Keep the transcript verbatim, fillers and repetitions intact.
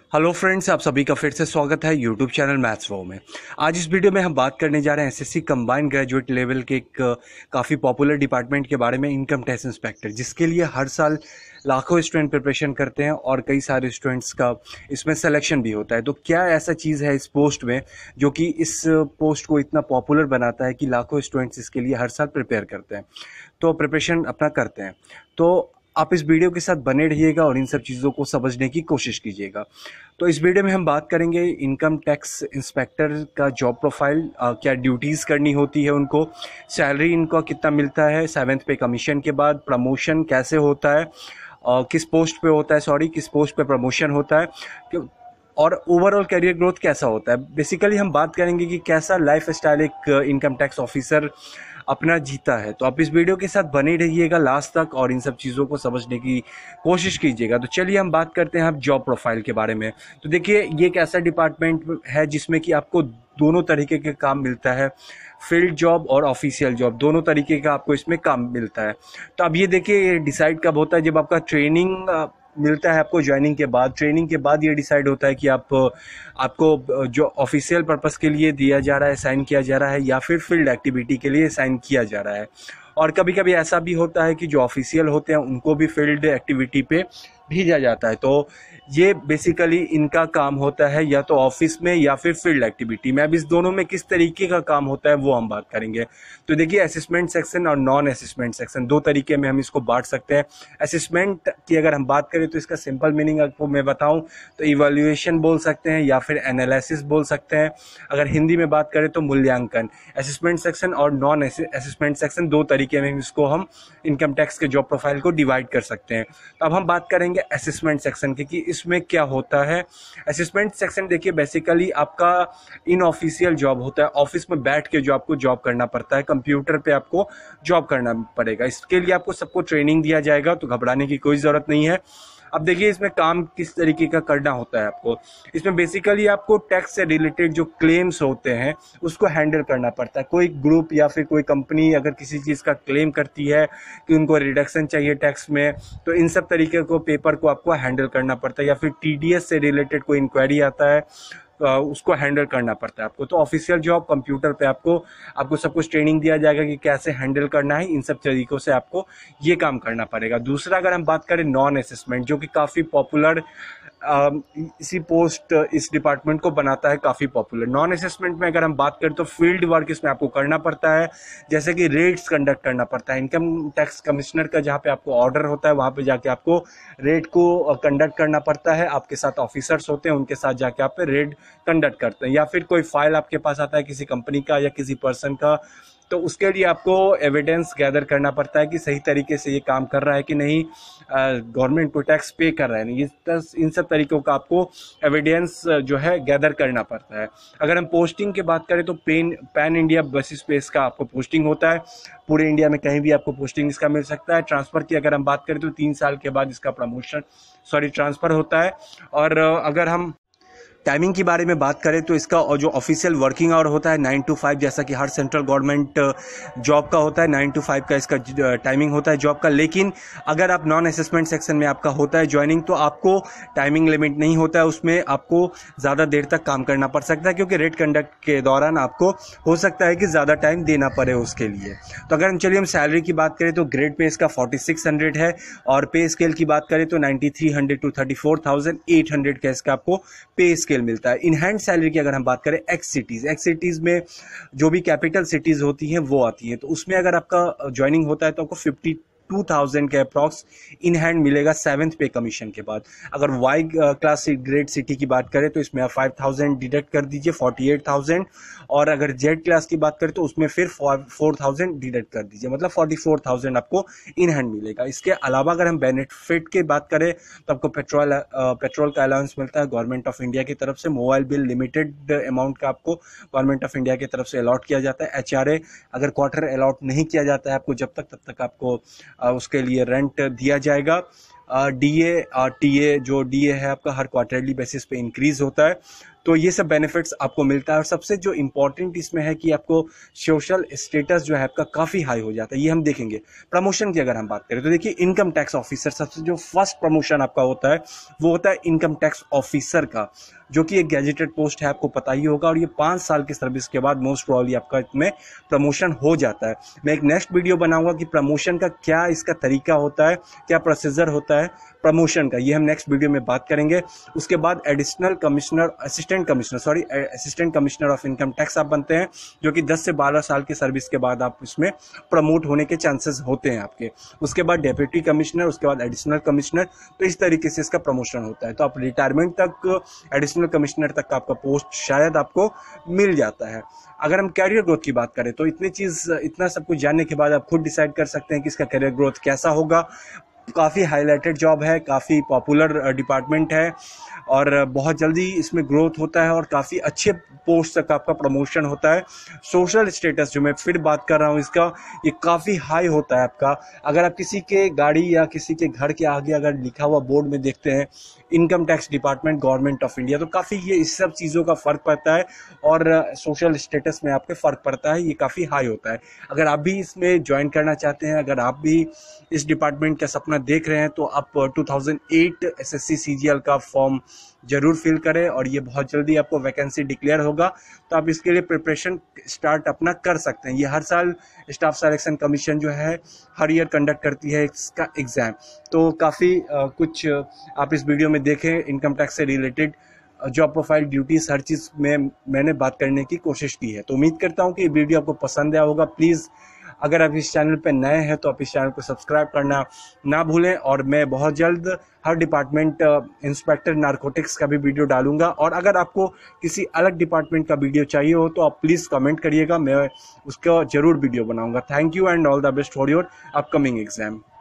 Hello friends, आप सभी का फिर से स्वागत है यूट्यूब चैनल मैथ्स वो में। आज इस वीडियो में हम बात करने जा रहे हैं एसएससी कंबाइंड ग्रेजुएट लेवल के एक काफ़ी पॉपुलर डिपार्टमेंट के बारे में, इनकम टैक्स इंस्पेक्टर, जिसके लिए हर साल लाखों स्टूडेंट प्रिपरेशन करते हैं और कई सारे स्टूडेंट्स का इसमें सिलेक्शन भी होता है। तो क्या ऐसा चीज़ है इस पोस्ट में जो कि इस पोस्ट को इतना पॉपुलर बनाता है कि लाखों स्टूडेंट्स इसके लिए हर साल प्रिपेयर करते हैं, तो प्रिपरेशन अपना करते हैं। तो आप इस वीडियो के साथ बने रहिएगा और इन सब चीज़ों को समझने की कोशिश कीजिएगा। तो इस वीडियो में हम बात करेंगे इनकम टैक्स इंस्पेक्टर का जॉब प्रोफाइल, क्या ड्यूटीज़ करनी होती है उनको, सैलरी इनको कितना मिलता है, सेवेंथ पे कमीशन के बाद प्रमोशन कैसे होता है, आ, किस पोस्ट पे होता है सॉरी किस पोस्ट पे प्रमोशन होता है, क्यों- और ओवरऑल करियर ग्रोथ कैसा होता है। बेसिकली हम बात करेंगे कि कैसा लाइफ स्टाइल एक इनकम टैक्स ऑफिसर अपना जीता है। तो आप इस वीडियो के साथ बने रहिएगा लास्ट तक और इन सब चीज़ों को समझने की कोशिश कीजिएगा। तो चलिए हम बात करते हैं अब जॉब प्रोफाइल के बारे में। तो देखिए, ये एक ऐसा डिपार्टमेंट है जिसमें कि आपको दोनों तरीके के काम मिलता है, फील्ड जॉब और ऑफिशियल जॉब, दोनों तरीके का आपको इसमें काम मिलता है। तो अब ये देखिए, ये डिसाइड कब होता है, जब आपका ट्रेनिंग मिलता है आपको ज्वाइनिंग के बाद। ट्रेनिंग के बाद ये डिसाइड होता है कि आप आपको जो ऑफिशियल पर्पस के लिए दिया जा रहा है, साइन किया जा रहा है, या फिर फील्ड एक्टिविटी के लिए साइन किया जा रहा है। और कभी कभी ऐसा भी होता है कि जो ऑफिशियल होते हैं उनको भी फील्ड एक्टिविटी पे भेजा जाता है। तो ये बेसिकली इनका काम होता है, या तो ऑफिस में या फिर फील्ड एक्टिविटी में। अब इस दोनों में किस तरीके का काम होता है वो हम बात करेंगे। तो देखिए, असेसमेंट सेक्शन और नॉन असेसमेंट सेक्शन, दो तरीके में हम इसको बांट सकते हैं। असेसमेंट की अगर हम बात करें तो इसका सिंपल मीनिंग आपको मैं बताऊं तो इवैल्यूएशन बोल सकते हैं या फिर एनालिसिस बोल सकते हैं। अगर हिंदी में बात करें तो मूल्यांकन। असेसमेंट सेक्शन और नॉन असेसमेंट सेक्शन, दो तरीके में इसको हम इनकम टैक्स के जॉब प्रोफाइल को डिवाइड कर सकते हैं। तो अब हम बात करेंगे असेसमेंट सेक्शन की कि इसमें क्या होता है। असेसमेंट सेक्शन देखिए, बेसिकली आपका इन ऑफिशियल जॉब होता है, ऑफिस में बैठ के जो आपको जॉब करना पड़ता है, कंप्यूटर पे आपको जॉब करना पड़ेगा। इसके लिए आपको सबको ट्रेनिंग दिया जाएगा, तो घबराने की कोई ज़रूरत नहीं है। अब देखिए, इसमें काम किस तरीके का करना होता है आपको। इसमें बेसिकली आपको टैक्स से रिलेटेड जो क्लेम्स होते हैं उसको हैंडल करना पड़ता है। कोई ग्रुप या फिर कोई कंपनी अगर किसी चीज़ का क्लेम करती है कि उनको रिडक्शन चाहिए टैक्स में, तो इन सब तरीके को पेपर को आपको हैंडल करना पड़ता है। या फिर टीडीएस से रिलेटेड कोई इंक्वायरी आता है, उसको हैंडल करना पड़ता है आपको। तो ऑफिशियल जॉब कंप्यूटर पे आपको आपको सब कुछ ट्रेनिंग दिया जाएगा कि कैसे हैंडल करना है, इन सब तरीकों से आपको ये काम करना पड़ेगा। दूसरा, अगर हम बात करें नॉन असेसमेंट, जो कि काफ़ी पॉपुलर इसी पोस्ट इस डिपार्टमेंट को बनाता है काफ़ी पॉपुलर। नॉन असेसमेंट में अगर हम बात करें तो फील्ड वर्क इसमें आपको करना पड़ता है, जैसे कि रेट्स कंडक्ट करना पड़ता है। इनकम टैक्स कमिश्नर का जहाँ पे आपको ऑर्डर होता है वहाँ पे जाके आपको रेट को कंडक्ट करना पड़ता है। आपके साथ ऑफिसर्स होते हैं, उनके साथ जाके आप रेट कंडक्ट करते हैं। या फिर कोई फाइल आपके पास आता है किसी कंपनी का या किसी पर्सन का, तो उसके लिए आपको एविडेंस गैदर करना पड़ता है कि सही तरीके से ये काम कर रहा है कि नहीं, गवर्नमेंट को टैक्स पे कर रहा है नहीं। ये इन सब तरीकों का आपको एविडेंस जो है गैदर करना पड़ता है। अगर हम पोस्टिंग की बात करें तो पेन पैन इंडिया बेसिस पे इसका आपको पोस्टिंग होता है। पूरे इंडिया में कहीं भी आपको पोस्टिंग इसका मिल सकता है। ट्रांसफ़र की अगर हम बात करें तो तीन साल के बाद इसका प्रमोशन सॉरी ट्रांसफ़र होता है। और अगर हम टाइमिंग के बारे में बात करें तो इसका जो ऑफिशियल वर्किंग आवर होता है नाइन टू फाइव, जैसा कि हर सेंट्रल गवर्नमेंट जॉब का होता है। नाइन टू फाइव का इसका टाइमिंग होता है जॉब का। लेकिन अगर आप नॉन असेसमेंट सेक्शन में आपका होता है ज्वाइनिंग, तो आपको टाइमिंग लिमिट नहीं होता है, उसमें आपको ज़्यादा देर तक काम करना पड़ सकता है, क्योंकि रेट कंडक्ट के दौरान आपको हो सकता है कि ज़्यादा टाइम देना पड़े उसके लिए। तो अगर हम चलिए हम सैलरी की बात करें तो ग्रेड पे इसका फोर्टी सिक्स हंड्रेड है, और पे स्केल की बात करें तो ninety three hundred two thirty four thousand eight hundred का इसका आपको पे स्केल मिलता है। इन हैंड सैलरी की अगर हम बात करें एक्स सिटीज एक्स सिटीज में जो भी कैपिटल सिटीज होती हैं वो आती हैं, तो उसमें अगर आपका ज्वाइनिंग होता है तो आपको फिफ्टी टू थाउजेंड के अप्रॉक्स इन हैंड मिलेगा सेवेंथ पे कमीशन के बाद। अगर वाई क्लास ग्रेड सिटी की बात करें तो इसमें आप फाइव थाउजेंड डिडक्ट कर दीजिए, फोर्टी एट थाउजेंड। और अगर जेड क्लास की बात करें तो उसमें फिर फोर थाउजेंड डिडक्ट कर दीजिए, मतलब फोर्टी फोर थाउजेंड आपको इन हैंड मिलेगा। इसके अलावा अगर हम बेनिफिट की बात करें तो आपको पेट्रोल पेट्रोल का अलाउंस मिलता है गवर्नमेंट ऑफ इंडिया की तरफ से। मोबाइल बिल लिमिटेड अमाउंट का आपको गवर्नमेंट ऑफ इंडिया की तरफ से अलॉट किया जाता है। एच आर ए अगर क्वार्टर अलॉट नहीं किया जाता है आपको जब तक, तब तक आपको उसके लिए रेंट दिया जाएगा। डीए टीए जो डीए है आपका हर क्वार्टरली बेसिस पे इंक्रीज होता है। तो ये सब बेनिफिट्स आपको मिलता है। और सबसे जो इम्पोर्टेंट इसमें है कि आपको सोशल स्टेटस जो है आपका काफ़ी हाई हो जाता है, ये हम देखेंगे। प्रमोशन की अगर हम बात करें तो देखिए, इनकम टैक्स ऑफिसर सबसे जो फर्स्ट प्रमोशन आपका होता है वो होता है इनकम टैक्स ऑफिसर का, जो कि एक गैजेटेड पोस्ट है, आपको पता ही होगा। और ये पाँच साल की सर्विस के बाद मोस्ट प्रॉब्ली आपका इसमें प्रमोशन हो जाता है। मैं एक नेक्स्ट वीडियो बनाऊंगा कि प्रमोशन का क्या इसका तरीका होता है, क्या प्रोसीजर होता है प्रमोशन का, ये हम नेक्स्ट वीडियो में बात करेंगे। उसके बाद additional commissioner assistant commissioner sorry assistant commissioner of income tax आप बनते हैं, जो कि दस से बारह साल की सर्विस के बाद आप इसमें प्रमोट होने के चांसेस होते हैं आपके। उसके बाद डेप्यूटी कमिश्नर, उसके बाद एडिशनल कमिश्नर, तो इस तरीके से इसका प्रमोशन होता है। तो आप रिटायरमेंट तक एडिशनल कमिश्नर तक का आपका पोस्ट शायद आपको मिल जाता है। अगर हम कैरियर ग्रोथ की बात करें तो इतनी चीज़ इतना सब कुछ जानने के बाद आप खुद डिसाइड कर सकते हैं कि इसका कैरियर ग्रोथ कैसा होगा। काफ़ी हाईलाइटेड जॉब है, काफ़ी पॉपुलर डिपार्टमेंट है और बहुत जल्दी इसमें ग्रोथ होता है और काफ़ी अच्छे पोस्ट तक आपका प्रमोशन होता है। सोशल स्टेटस जो मैं फिर बात कर रहा हूँ इसका, ये काफ़ी हाई होता है आपका। अगर आप किसी के गाड़ी या किसी के घर के आगे अगर लिखा हुआ बोर्ड में देखते हैं income tax department government of India, तो काफ़ी ये इस सब चीज़ों का फ़र्क पड़ता है और सोशल स्टेटस में आपके फ़र्क पड़ता है, ये काफ़ी हाई होता है। अगर आप भी इसमें ज्वाइन करना चाहते हैं, अगर आप भी इस डिपार्टमेंट का सपना देख रहे हैं, तो आप दो हज़ार आठ एसएससी सीजीएल का फॉर्म जरूर फिल करें और ये बहुत जल्दी आपको वैकेंसी डिक्लेयर होगा। तो आप इसके लिए प्रिपरेशन स्टार्ट अपना कर सकते हैं। ये हर साल स्टाफ सिलेक्शन कमीशन जो है हर ईयर कंडक्ट करती है इसका एग्ज़ाम। तो काफ़ी कुछ आप इस वीडियो में देखें, इनकम टैक्स से रिलेटेड जॉब प्रोफाइल, ड्यूटीज, हर चीज़ में मैंने बात करने की कोशिश की है। तो उम्मीद करता हूँ कि ये वीडियो आपको पसंद आया होगा। प्लीज़ अगर आप इस चैनल पर नए हैं तो आप इस चैनल को सब्सक्राइब करना ना भूलें। और मैं बहुत जल्द हर डिपार्टमेंट इंस्पेक्टर नारकोटिक्स का भी वीडियो डालूंगा। और अगर आपको किसी अलग डिपार्टमेंट का वीडियो चाहिए हो तो आप प्लीज़ कमेंट करिएगा, मैं उसका ज़रूर वीडियो बनाऊंगा। Thank you and all the best for your upcoming exam.